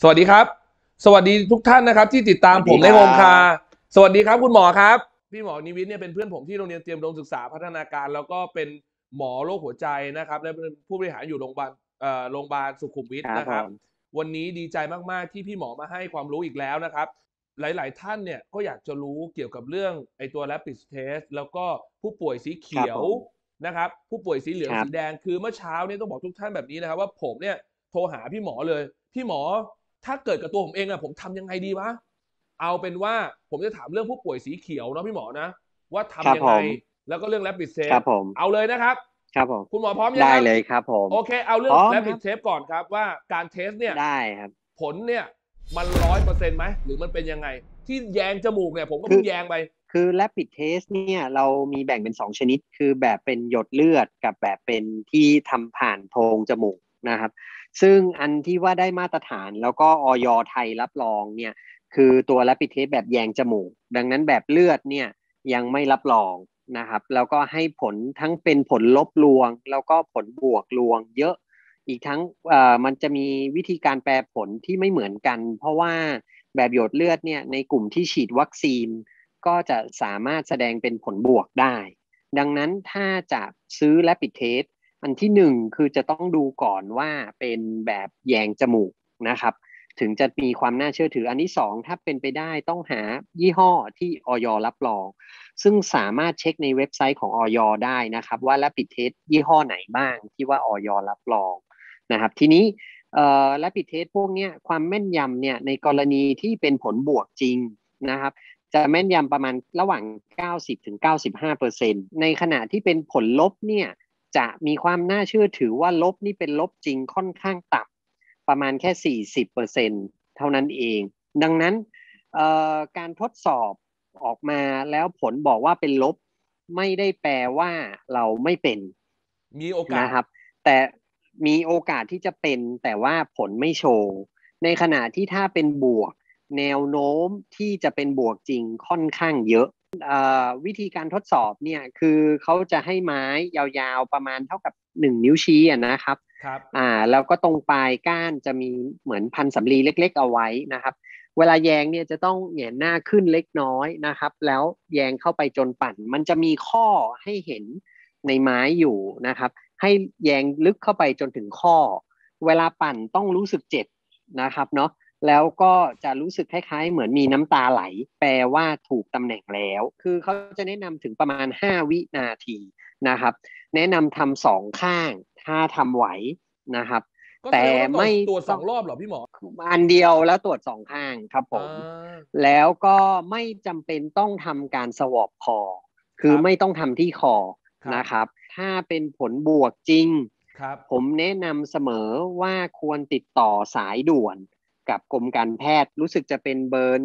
สวัสดีครับสวัสดีทุกท่านนะครับที่ติดตามผมในโฮมคาสวัสดีครับคุณหมอครับพี่หมอนิวิทย์เนี่ยเป็นเพื่อนผมที่โรงเรียนเตรียมอุดมศึกษาพัฒนาการแล้วก็เป็นหมอโรคหัวใจนะครับและเป็นผู้บริหารอยู่โรงพยาบาลสุขุมวิทครับนะครับผมวันนี้ดีใจมากๆที่พี่หมอมาให้ความรู้อีกแล้วนะครับหลายๆท่านเนี่ยก็อยากจะรู้เกี่ยวกับเรื่องไอ้ตัว Rapid Test แล้วก็ผู้ป่วยสีครัเขียวบผมนะครับผู้ป่วยสีเหลืองครับสีแดงคือเมื่อเช้าเนี่ยต้องบอกทุกท่านแบบนี้นะครับว่าผมเนี่ยโทรหาพี่หมอเลยพี่หมอ ถ้าเกิดกับตัวผมเองอะผมทำยังไงดีวะเอาเป็นว่าผมจะถามเรื่องผู้ป่วยสีเขียวเนาะพี่หมอนะว่าครัทำยังไงบผมแล้วก็เรื่อง Rapid ครั Test บผมเอาเลยนะครับครับผมคุณหมอพร้อมยังได้ครับเลยครับผมโอเคเอาเรื่องพร้อมครั Rapid บ Test ก่อนครับว่าการเทสเนี่ยได้ครับผลเนี่ยมัน100%ไหมหรือมันเป็นยังไงที่แยงจมูกเนี่ยผมก็คือเพิ่งแยงไปคือ Rapid Test เนี่ยเรามีแบ่งเป็น2ชนิดคือแบบเป็นหยดเลือดกับแบบเป็นที่ทำผ่านโพรงจมูกนะครับซึ่งอันที่ว่าได้มาตรฐานแล้วก็อยไทยรับรองเนี่ยคือตัว Rapid Test แบบแยงจมูกดังนั้นแบบเลือดเนี่ยยังไม่รับรองนะครับแล้วก็ให้ผลทั้งเป็นผลลบลวงแล้วก็ผลบวกลวงเยอะอีกทั้งมันจะมีวิธีการแปลผลที่ไม่เหมือนกันเพราะว่าแบบหยดเลือดเนี่ยในกลุ่มที่ฉีดวัคซีน ก็จะสามารถแสดงเป็นผลบวกได้ ดังนั้นถ้าจะซื้อ Rapid Test อันที่หนึ่งคือจะต้องดูก่อนว่าเป็นแบบแยงจมูกนะครับถึงจะมีความน่าเชื่อถืออันที่สองถ้าเป็นไปได้ต้องหายี่ห้อที่อยรับรองซึ่งสามารถเช็คในเว็บไซต์ของอยได้นะครับว่า Rapid Test ยี่ห้อไหนบ้างที่ว่าอยรับรองนะครับทีนี้Rapid Test พวกนี้ความแม่นยำเนี่ยในกรณีที่เป็นผลบวกจริงนะครับ จะแม่นยำประมาณระหว่าง90ถึง95%ในขณะที่เป็นผลลบเนี่ยจะมีความน่าเชื่อถือว่าลบนี่เป็นลบจริงค่อนข้างต่ำประมาณแค่40%เท่านั้นเองดังนั้นการทดสอบออกมาแล้วผลบอกว่าเป็นลบไม่ได้แปลว่าเราไม่เป็นมีโอกาสนะครับแต่มีโอกาสที่จะเป็นแต่ว่าผลไม่โชว์ในขณะที่ถ้าเป็นบวก แนวโน้มที่จะเป็นบวกจริงค่อนข้างเยอะวิธีการทดสอบเนี่ยคือเขาจะให้ไม้ยาวๆประมาณเท่ากับ1 นิ้วชี้นะครับครับแล้วก็ตรงปลายก้านจะมีเหมือนพันสำลีเล็กๆเอาไว้นะครับเวลาแยงเนี่ยจะต้องแหงนหน้าขึ้นเล็กน้อยนะครับแล้วแยงเข้าไปจนปั่นมันจะมีข้อให้เห็นในไม้อยู่นะครับให้แยงลึกเข้าไปจนถึงข้อเวลาปั่นต้องรู้สึกเจ็บนะครับเนาะ แล้วก็จะรู้สึกคล้ายๆเหมือนมีน้ำตาไหลแปลว่าถูกตำแหน่งแล้วคือเขาจะแนะนำถึงประมาณ5 วินาทีนะครับแนะนำทำ2 ข้างถ้าทำไหวนะครับก็แสดแต่งว่าต้องไม่ตรวจสต้ององรอบเหรอพี่หมออันเดียวแล้วตรวจ2 ข้างครับผอ่มาแล้วก็ไม่จำเป็นต้องทำการสวอปคอคคือรับไม่ต้องทำที่คอครับนะครับถ้าเป็นผลบวกจริงครับผมแนะนำเสมอว่าควรติดต่อสายด่วน กับกรมการแพทย์รู้สึกจะเป็นเบอร์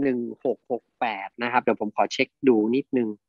1668นะครับเดี๋ยวผมขอเช็คดูนิดนึง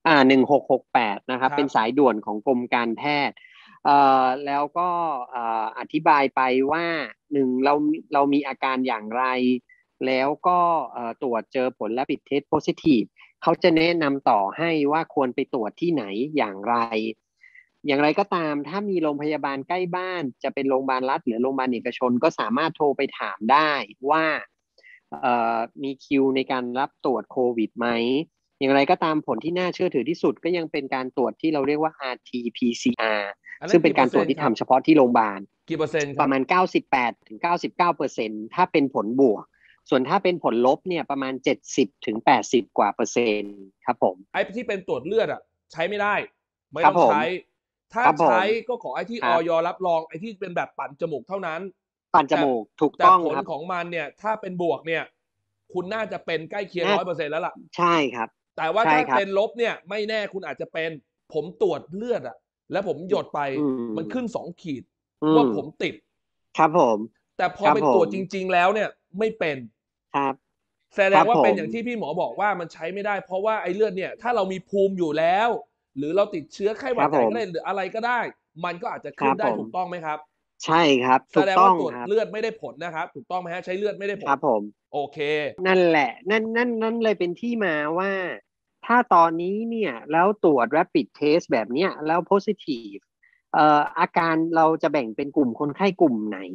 1668นะครับครับเป็นสายด่วนของกรมการแพทย์แล้วก็อธิบายไปว่าเรามีอาการอย่างไรแล้วก็ตรวจเจอผล Rapid Test Positive เขาจะแนะนำต่อให้ว่าควรไปตรวจที่ไหนอย่างไรอย่างไรก็ตามถ้ามีโรงพยาบาลใกล้บ้านจะเป็นโรงพยาบาลรัฐหรือโรงพยาบาลเอกชนก็สามารถโทรไปถามได้ว่ามีคิวในการรับตรวจโควิดไหมอย่างไรก็ตามผลที่น่าเชื่อถือที่สุดก็ยังเป็นการตรวจที่เราเรียกว่า RT-PCR อันนั้นกี่เปซึ่งเป็นการตรวจอร์เซ็นต์ครับที่ทำเฉพาะที่โรงพยาบาลกี่เปอร์เซ็นต์ครับประมาณ98ถึง99%ถ้าเป็นผลบวกส่วนถ้าเป็นผลลบเนี่ยประมาณ70ถึง80กว่าเปอร์เซ็นต์ครับผมไอ้ที่เป็นตรวจเลือดอ่ะใช้ไม่ได้ไม่ครับผมต้องใช้ถ้าครับผมใช้ก็ขอไอ้ที่ครับอยรับรองไอ้ที่เป็นแบบปั่นจมูกเท่านั้นแต่ปั่นจมูกถูกแต่ต้องครับผลของมันเนี่ยถ้าเป็นบวกเนี่ยคุณน่าจะเป็นใกล้เคียงน่า 100%แล้วล่ะใช่ครับแต่ว่าใช่ครับถ้าเป็นลบเนี่ยไม่แน่คุณอาจจะเป็นผมตรวจเลือดอ่ะแล้วผมหยดไปอืมันขึ้นม 2 ขีดอืว่าผมมติดครับผมแต่พครับผมอไปตรวจจริงๆแล้วเนี่ยไม่เป็นครับแสดงว่าเป็นครับผมอย่างที่พี่หมอบอกว่ามันใช้ไม่ได้เพราะว่าไอ้เลือดเนี่ยถ้าเรามีภูมิอยู่แล้วหรือเราติดเชื้อไข้หวัดใหญ่ก็ครับผมได้หรืออะไรก็ได้มันก็อาจจะขึ้นครับผมได้ถูกต้องไหมครับใช่ครับแสถูกต้องดงว่าตรวจครับเลือดไม่ได้ผลนะครับถูกต้องไหมฮะใช้เลือดไม่ได้ผลครับผมโอเคนั่นแหละนั่นเลยเป็นที่มาว่าถ้าตอนนี้เนี่ยแล้วตรวจ Rapid Test แบบเนี้ยแล้ว positive อาการเราจะแบ่งเป็นกลุ่มคนไข้กลุ่มไหน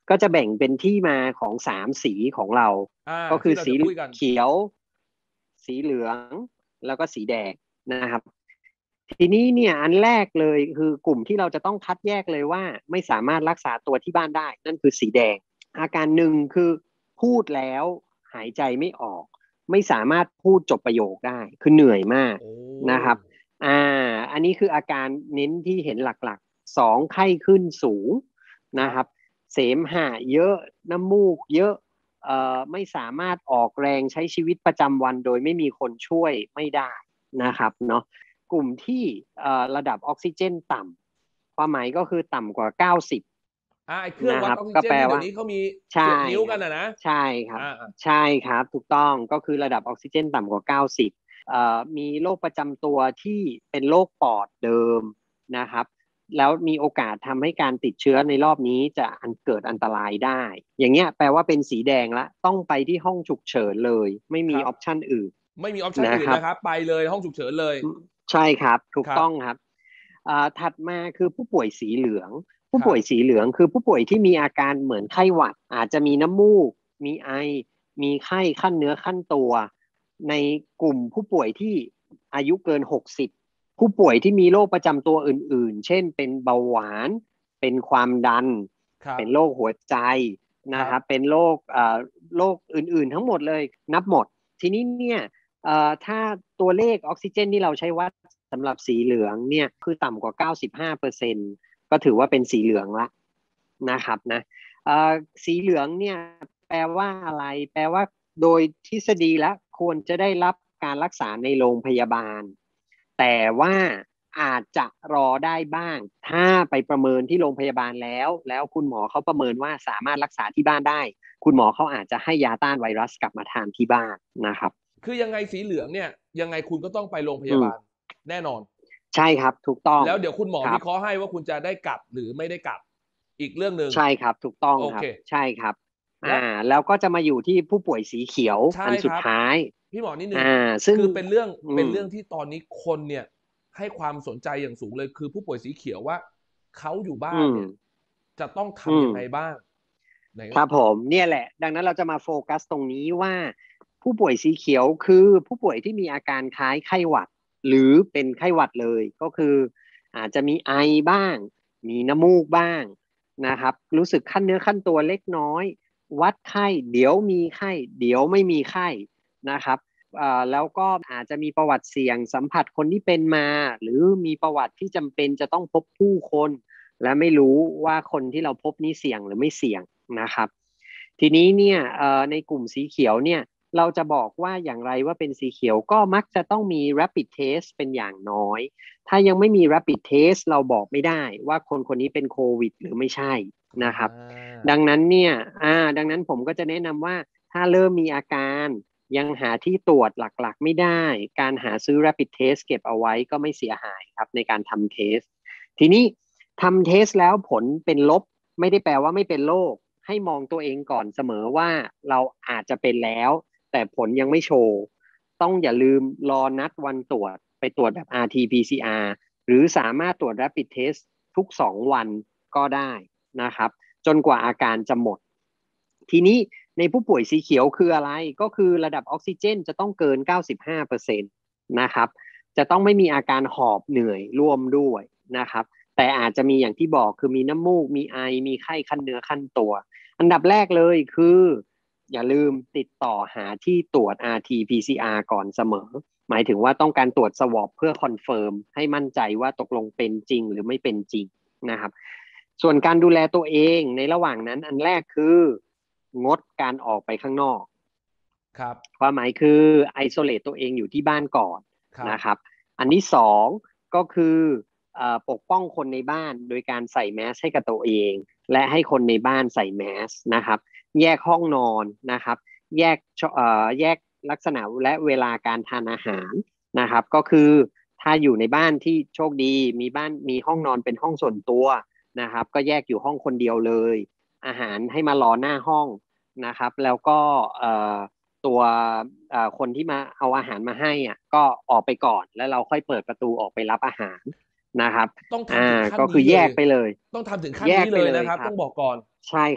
ก็จะแบ่งเป็นที่มาของ3 สีของเราก็คือที่เราสีจะคุยกันเขียวสีเหลืองแล้วก็สีแดงนะครับทีนี้เนี่ยอันแรกเลยคือกลุ่มที่เราจะต้องคัดแยกเลยว่าไม่สามารถรักษาตัวที่บ้านได้นั่นคือสีแดงอาการหนึ่งคือพูดแล้วหายใจไม่ออกไม่สามารถพูดจบประโยคได้คือเหนื่อยมากนะครับอันนี้คืออาการเน้นที่เห็นหลักๆ2ไข้ขึ้นสูงนะครับเสมหะเยอะน้ำมูกเยอะไม่สามารถออกแรงใช้ชีวิตประจำวันโดยไม่มีคนช่วยไม่ได้นะครับเนาะกลุ่มที่ระดับออกซิเจนต่ำความหมายก็คือต่ำกว่า90 ไอ้เครื่องวัดออกซิเจนที่เดี๋ยวนี้เขามีเสียบนิ้วกันนะใช่ครับใช่ครับถูกต้องก็คือระดับออกซิเจนต่ำกว่า90มีโรคประจำตัวที่เป็นโรคปอดเดิมนะครับแล้วมีโอกาสทำให้การติดเชื้อในรอบนี้จะเกิดอันตรายได้อย่างเงี้ยแปลว่าเป็นสีแดงละต้องไปที่ห้องฉุกเฉินเลยไม่มีออปชันอื่นไม่มีออปชันอื่นนะครับไปเลยห้องฉุกเฉินเลยใช่ครับถูกต้องครับถัดมาคือผู้ป่วยสีเหลืองผู้ป่วยสีเหลืองคือผู้ป่วยที่มีอาการเหมือนไข้หวัดอาจจะมีน้ำมูกมีไอมีไข้ขั้นเนื้อขั้นตัวในกลุ่มผู้ป่วยที่อายุเกิน60ผู้ป่วยที่มีโรคประจำตัวอื่นๆเช่นเป็นเบาหวานเป็นความดันเป็นโรคหัวใจนะครับเป็นโรคอื่นๆทั้งหมดเลยนับหมดทีนี้เนี่ยถ้าตัวเลขออกซิเจนที่เราใช้วัดสำหรับสีเหลืองเนี่ยคือต่ำกว่า 95% ก็ถือว่าเป็นสีเหลืองละนะครับนะสีเหลืองเนี่ยแปลว่าอะไรแปลว่าโดยทฤษฎีแล้วควรจะได้รับการรักษาในโรงพยาบาลแต่ว่าอาจจะรอได้บ้างถ้าไปประเมินที่โรงพยาบาลแล้วคุณหมอเขาประเมินว่าสามารถรักษาที่บ้านได้คุณหมอเขาอาจจะให้ยาต้านไวรัสกลับมาทานที่บ้านนะครับคือยังไงสีเหลืองเนี่ยยังไงคุณก็ต้องไปโรงพยาบาลแน่นอนใช่ครับถูกต้องแล้วเดี๋ยวคุณหมอวิเคราะห์ให้ว่าคุณจะได้กลับหรือไม่ได้กลับอีกเรื่องหนึ่งใช่ครับถูกต้องครับใช่ครับแล้วก็จะมาอยู่ที่ผู้ป่วยสีเขียวอันสุดท้ายพี่หมอนิดนึงคือเป็นเรื่องที่ตอนนี้คนเนี่ยให้ความสนใจอย่างสูงเลยคือผู้ป่วยสีเขียวว่าเขาอยู่บ้านเนี่ยจะต้องทำยังไงบ้างครับผมเนี่ยแหละดังนั้นเราจะมาโฟกัสตรงนี้ว่าผู้ป่วยสีเขียวคือผู้ป่วยที่มีอาการคล้ายไข้หวัดหรือเป็นไข้หวัดเลยก็คืออาจจะมีไอบ้างมีน้ำมูกบ้างนะครับรู้สึกขั้นเนื้อขั้นตัวเล็กน้อยวัดไข้เดี๋ยวมีไข้เดี๋ยวไม่มีไข้นะครับแล้วก็อาจจะมีประวัติเสี่ยงสัมผัสคนที่เป็นมาหรือมีประวัติที่จำเป็นจะต้องพบผู้คนและไม่รู้ว่าคนที่เราพบนี้เสี่ยงหรือไม่เสี่ยงนะครับทีนี้เนี่ยในกลุ่มสีเขียวเนี่ยเราจะบอกว่าอย่างไรว่าเป็นสีเขียวก็มักจะต้องมี rapid test เป็นอย่างน้อยถ้ายังไม่มี rapid test เราบอกไม่ได้ว่าคนคนนี้เป็นโควิดหรือไม่ใช่นะครับดังนั้นเนี่ยดังนั้นผมก็จะแนะนำว่าถ้าเริ่มมีอาการยังหาที่ตรวจหลักๆไม่ได้การหาซื้อ rapid test เก็บเอาไว้ก็ไม่เสียหายครับในการทำเทสทีนี้ทำเทสแล้วผลเป็นลบไม่ได้แปลว่าไม่เป็นโรคให้มองตัวเองก่อนเสมอว่าเราอาจจะเป็นแล้วแต่ผลยังไม่โชว์ต้องอย่าลืมรอนัดวันตรวจไปตรวจแบบ RT-PCR หรือสามารถตรวจ Rapid Test ทุก2 วันก็ได้นะครับจนกว่าอาการจะหมดทีนี้ในผู้ป่วยสีเขียวคืออะไรก็คือระดับออกซิเจนจะต้องเกิน 95% นะครับจะต้องไม่มีอาการหอบเหนื่อยร่วมด้วยนะครับแต่อาจจะมีอย่างที่บอกคือมีน้ำมูกมีไอมีไข้ขั้นเนื้อขั้นตัวอันดับแรกเลยคืออย่าลืมติดต่อหาที่ตรวจ RT-PCR ก่อนเสมอหมายถึงว่าต้องการตรวจสวอปเพื่อคอนเฟิร์มให้มั่นใจว่าตกลงเป็นจริงหรือไม่เป็นจริงนะครับส่วนการดูแลตัวเองในระหว่างนั้นอันแรกคืองดการออกไปข้างนอกครับความหมายคือไอโซเลตตัวเองอยู่ที่บ้านก่อนนะครับอันที่สองก็คือปกป้องคนในบ้านโดยการใส่แมสให้กับตัวเองและให้คนในบ้านใส่แมสนะครับแยกห้องนอนนะครับแยกลักษณะและเวลาการทานอาหารนะครับก็คือถ้าอยู่ในบ้านที่โชคดีมีห้องนอนเป็นห้องส่วนตัวนะครับก็แยกอยู่ห้องคนเดียวเลยอาหารให้มารอหน้าห้องนะครับแล้วก็ตัวคนที่มาเอาอาหารมาให้อ่ะก็ออกไปก่อนแล้วเราค่อยเปิดประตูออกไปรับอาหารนะครับต้องทำถึงขั้นก็คือแยกไปเลยต้องทำถึงขั้นนี้เลยนะครับต้องบอกก่อนใช่ครับ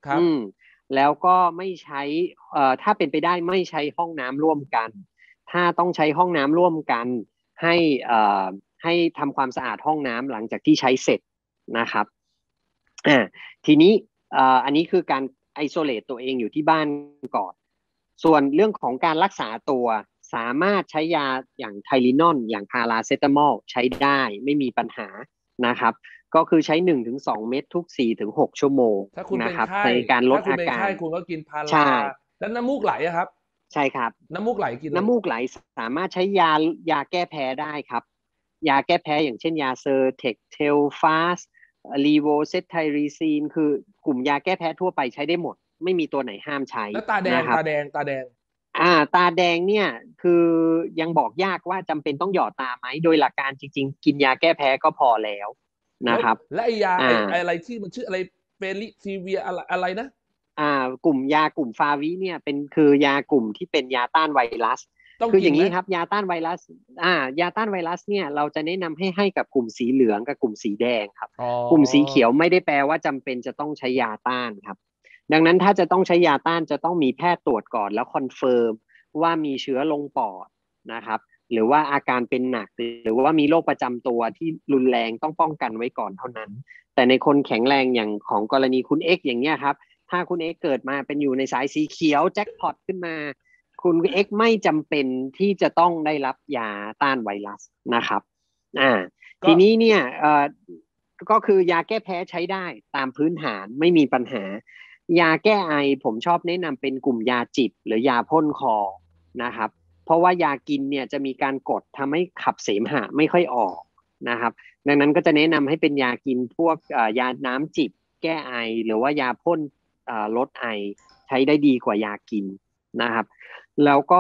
ครับอืมแล้วก็ไม่ใช้ถ้าเป็นไปได้ไม่ใช้ห้องน้ำร่วมกันถ้าต้องใช้ห้องน้ำร่วมกันให้เอ่อให้ทำความสะอาดห้องน้ำหลังจากที่ใช้เสร็จนะครับอ่าทีนี้อันนี้คือการไอโซเลตตัวเองอยู่ที่บ้านก่อนส่วนเรื่องของการรักษาตัวสามารถใช้ยาอย่างไทลินอลอย่างพาราเซตามอลใช้ได้ไม่มีปัญหานะครับก็คือใช้1 ถึง 2 เม็ดทุก4 ถึง 6 ชั่วโมงถ้าคุณเป็นนะครับไข้ในการลถ้าดอาการคุณเป็นไข้คุณก็กินพาราใช่แล้วน้ำมูกไหลอะครับใช่ครับน้ำมูกไหลกินอะไรน้ำมูกไหลสามารถใช้ยาแก้แพ้ได้ครับยาแก้แพ้อย่างเช่นยาเซอร์เทคเทลฟาสลีโวเซตไทรีซีนคือกลุ่มยาแก้แพ้ทั่วไปใช้ได้หมดไม่มีตัวไหนห้ามใช้แล้วตาแดงนะครับตาแดงตาแดงตาแดงเนี่ยคือยังบอกยากว่าจำเป็นต้องหยอดตาไหมโดยหลักการจริงๆกินยาแก้แพ้ก็พอแล้วแล้วนะครับและไอยาอ่าไออะไรที่มันชื่ออะไรเฟลิซีเวียอะไรนะกลุ่มยากลุ่มฟาวิเนี่ยเป็นคือยากลุ่มที่เป็นยาต้านไวรัสคืออต้องกินไหมย่างนี้ครับยาต้านไวรัสยาต้านไวรัสเนี่ยเราจะแนะนำให้กับกลุ่มสีเหลืองกับกลุ่มสีแดงครับอ๋อกลุ่มสีเขียวไม่ได้แปลว่าจำเป็นจะต้องใช้ยาต้านครับดังนั้นถ้าจะต้องใช้ยาต้านจะต้องมีแพทย์ตรวจก่อนแล้วคอนเฟิร์มว่ามีเชื้อลงปอดนะครับหรือว่าอาการเป็นหนักหรือว่ามีโรคประจำตัวที่รุนแรงต้องป้องกันไว้ก่อนเท่านั้นแต่ในคนแข็งแรงอย่างของกรณีคุณเอ็กซ์อย่างเงี้ยครับถ้าคุณเอ็กซ์เกิดมาเป็นอยู่ในสายสีเขียวแจ็คพอตขึ้นมาคุณเอ็กซ์ไม่จำเป็นที่จะต้องได้รับยาต้านไวรัสนะครับก็ทีนี้เนี่ยก็คือยาแก้แพ้ใช้ได้ตามพื้นฐานไม่มีปัญหายาแก้ไอผมชอบแนะนำเป็นกลุ่มยาจิบหรือยาพ่นคอนะครับเพราะว่ายากินเนี่ยจะมีการกดทำให้ขับเสมหะไม่ค่อยออกนะครับดังนั้นก็จะแนะนำให้เป็นยากินพวกยาน้ำจิบแก้ไอหรือว่ายาพ่นลดไอใช้ได้ดีกว่ายากินนะครับแล้วก็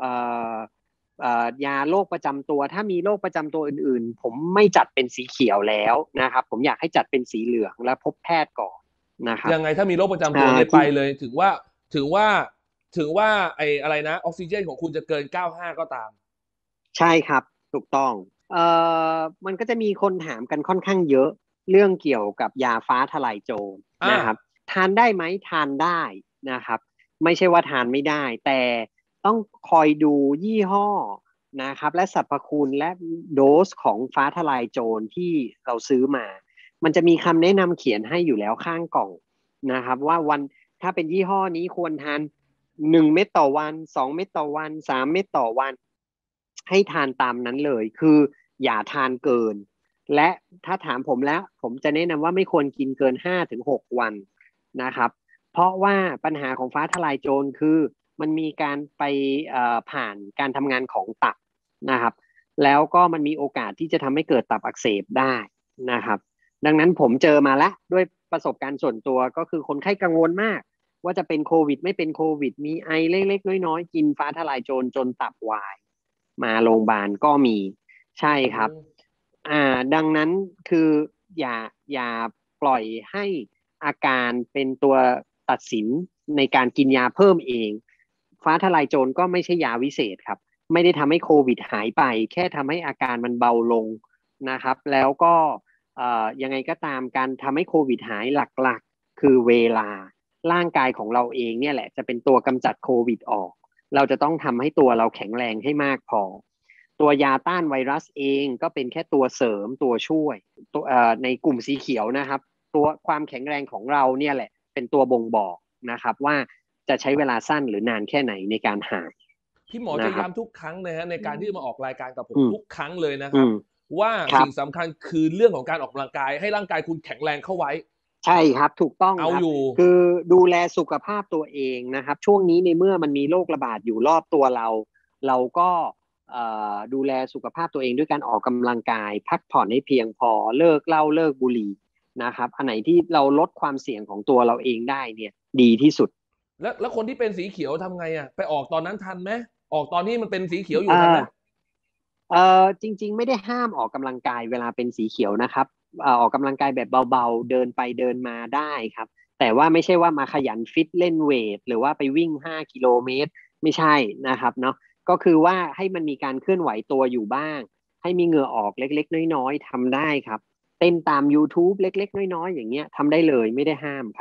ยาโรคประจำตัวถ้ามีโรคประจำตัวอื่นๆผมไม่จัดเป็นสีเขียวแล้วนะครับผมอยากให้จัดเป็นสีเหลืองและพบแพทย์ก่อนนะครับยังไงถ้ามีโรคประจำตัวเนี่ยไปเลยถึงว่าถึงว่าไออะไรนะออกซิเจนของคุณจะเกิน95ก็ตามใช่ครับถูกต้องเอ่มันก็จะมีคนถามกันค่อนข้างเยอะเรื่องเกี่ยวกับยาฟ้าทลายโจรอ่านะครับทานได้ไหมทานได้นะครับไม่ใช่ว่าทานไม่ได้แต่ต้องคอยดูยี่ห้อนะครับและสรรพคุณและโดสของฟ้าทลายโจรที่เราซื้อมามันจะมีคำแนะนำเขียนให้อยู่แล้วข้างกล่องนะครับว่าถ้าเป็นยี่ห้อนี้ควรทาน1 เม็ดต่อวัน2 เม็ดต่อวัน3 เม็ดต่อวันให้ทานตามนั้นเลยคืออย่าทานเกินและถ้าถามผมแล้วผมจะแนะนำว่าไม่ควรกินเกิน5 ถึง 6 วันนะครับเพราะว่าปัญหาของฟ้าทลายโจรคือมันมีการไปผ่านการทำงานของตับนะครับแล้วก็มันมีโอกาสที่จะทำให้เกิดตับอักเสบได้นะครับดังนั้นผมเจอมาแล้วด้วยประสบการณ์ส่วนตัวก็คือคนไข้กังวลมากว่าจะเป็นโควิดไม่เป็นโควิดมีไอเล็กๆน้อยๆกินฟ้าทลายโจรจนตับวายมาโรงพยาบาลก็มีใช่ครับดังนั้นคืออย่าปล่อยให้อาการเป็นตัวตัดสินในการกินยาเพิ่มเองฟ้าทลายโจรก็ไม่ใช่ยาวิเศษครับไม่ได้ทำให้โควิดหายไปแค่ทำให้อาการมันเบาลงนะครับแล้วก็ยังไงก็ตามการทำให้โควิดหายหลักๆคือเวลาร่างกายของเราเองเนี่ยแหละจะเป็นตัวกำจัดโควิดออกเราจะต้องทำให้ตัวเราแข็งแรงให้มากพอตัวยาต้านไวรัสเองก็เป็นแค่ตัวเสริมตัวช่วยตัวในกลุ่มสีเขียวนะครับตัวความแข็งแรงของเราเนี่ยแหละเป็นตัวบ่งบอกนะครับว่าจะใช้เวลาสั้นหรือนานแค่ไหนในการหายพี่หมอจะนะครับย้ำทุกครั้งนะฮะในการที่มาออกรายการกับผมอืมทุกครั้งเลยนะครับว่าครับสิ่งสำคัญคือเรื่องของการออกกำลังกายให้ร่างกายคุณแข็งแรงเข้าไว้ใช่ครับถูกต้องครับเอาอยู่คือดูแลสุขภาพตัวเองนะครับช่วงนี้ในเมื่อมันมีโรคระบาดอยู่รอบตัวเราก็ดูแลสุขภาพตัวเองด้วยการออกกำลังกายพักผ่อนให้เพียงพอเลิกเหล้าเลิกบุหรี่นะครับอันไหนที่เราลดความเสี่ยงของตัวเราเองได้เนี่ยดีที่สุดแล้วคนที่เป็นสีเขียวทำไงอ่ะไปออกตอนนั้นทันไหมออกตอนที่มันเป็นสีเขียวอเอยู่ทันไหมอจริงๆไม่ได้ห้ามออกกำลังกายเวลาเป็นสีเขียวนะครับออกกำลังกายแบบเบาๆเดินไปเดินมาได้ครับแต่ว่าไม่ใช่ว่ามาขยันฟิตเล่นเวทหรือว่าไปวิ่ง5 กิโลเมตรไม่ใช่นะครับเนาะก็คือว่าให้มันมีการเคลื่อนไหวตัวอยู่บ้างให้มีเหงื่อออกเล็กๆน้อยๆทำได้ครับเต้นตาม YouTube เล็กๆน้อยๆอย่างเงี้ยทำได้เลยไม่ได้ห้ามครับ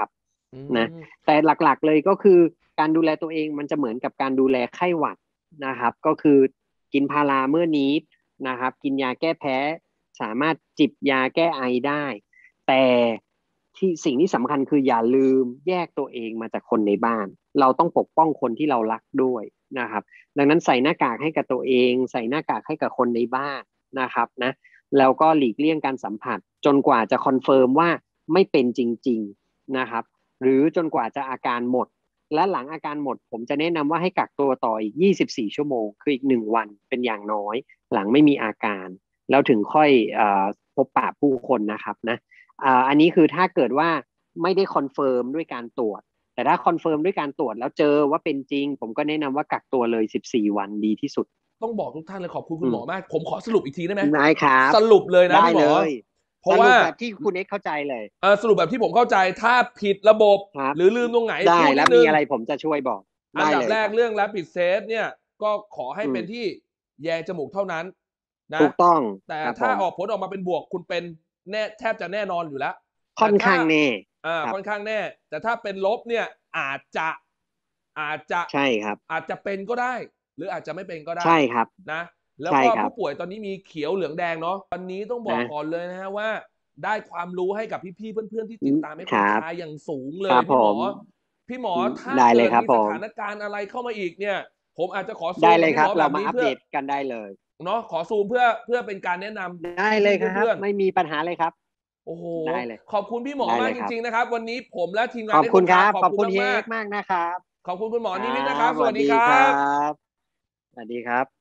อืนะมแต่หลักๆเลยก็คือการดูแลตัวเองมันจะเหมือนกับการดูแลไข้หวัดนะครับก็คือกินพาราเมื่อนี้นะครับกินยาแก้แพ้สามารถจิบยาแก้ไอได้แต่ที่สิ่งที่สำคัญคืออย่าลืมแยกตัวเองมาจากคนในบ้านเราต้องปกป้องคนที่เรารักด้วยนะครับดังนั้นใส่หน้ากากให้กับตัวเองใส่หน้ากากให้กับคนในบ้านนะครับนะแล้วก็หลีกเลี่ยงการสัมผัสจนกว่าจะคอนเฟิร์มว่าไม่เป็นจริงๆนะครับ หรือจนกว่าจะอาการหมดและหลังอาการหมดผมจะแนะนำว่าให้กักตัวต่ออีก24ชั่วโมงคืออีก1 วันเป็นอย่างน้อยหลังไม่มีอาการแล้วถึงค่อยพบปะผู้คนนะครับนะอันนี้คือถ้าเกิดว่าไม่ได้คอนเฟิร์มด้วยการตรวจแต่ถ้าคอนเฟิร์มด้วยการตรวจแล้วเจอว่าเป็นจริงผมก็แนะนำว่ากักตัวเลย14วันดีที่สุดต้องบอกทุกท่านเลยขอบคุณคุณหมอมากผมขอสรุปอีกทีได้ไหมได้ครับสรุปเลยนะได้พี่หมเลอย เพราะว่าสรุปแบบที่คุณเอ็กซ์เข้าใจเลยสรุปแบบที่ผมเข้าใจถ้าผิดระบบครับหรือลืมตรงไหนได้พูดแล้วนิดนึงมีอะไรผมจะช่วยบอกอันดับแรได้เลยครับกเรื่อง Rapid Test เนี่ยก็ขอให้อืมเป็นที่แยงจมูกเท่านั้นนะถูกต้องแต่ครับผมถ้าออกผลออกมาเป็นบวกคุณเป็นแน่แทบจะแน่นอนอยู่แล้วค่อนแต่ถ้าข้างแน่ครับค่อนข้างแน่ แต่ถ้าเป็นลบเนี่ยอาจจะอาจจะใช่ครับอาจจะเป็นก็ได้ หรืออาจจะไม่เป็นก็ได้ใช่ครับนะแล้วใช่ครับก็ผู้ป่วยตอนนี้มีเขียวเหลืองแดงเนาะวันนี้ต้องบอกนะก่อนเลยนะฮะว่าได้ความรู้ให้กับพี่ๆเพื่อนๆที่ติดตามให้คคนรับชายอย่างสูงเลครับผยพี่หมอมพี่หมอถ้าได้เลเกิดยครับผมมีสถานการณ์อะไรเข้ามาอีกเนี่ยผมอาจจะขอซูได้มกับเลยครับพี่หมอแบเรามาอัปเดบนี้เพื่อตกันได้เลยเนาะขอซูมเพื่อเป็นการแนะนได้ำเลยพี่ๆเพื่อนครับไม่มีปัญหาเลยครับๆโอ้โหได้เลยขอบคุณพี่หมอได้มาเลยครับกจริงๆนะครับวันนี้ผมและทีมงาขอบนได้คงคาคุณครับขอบคุณขอบคุณเฮมากกมากนะครับๆขอบคุณคุณหมอครันิวิทย์นะครับบสวัสดีสวัสดีครัครับบสวัสดีครับ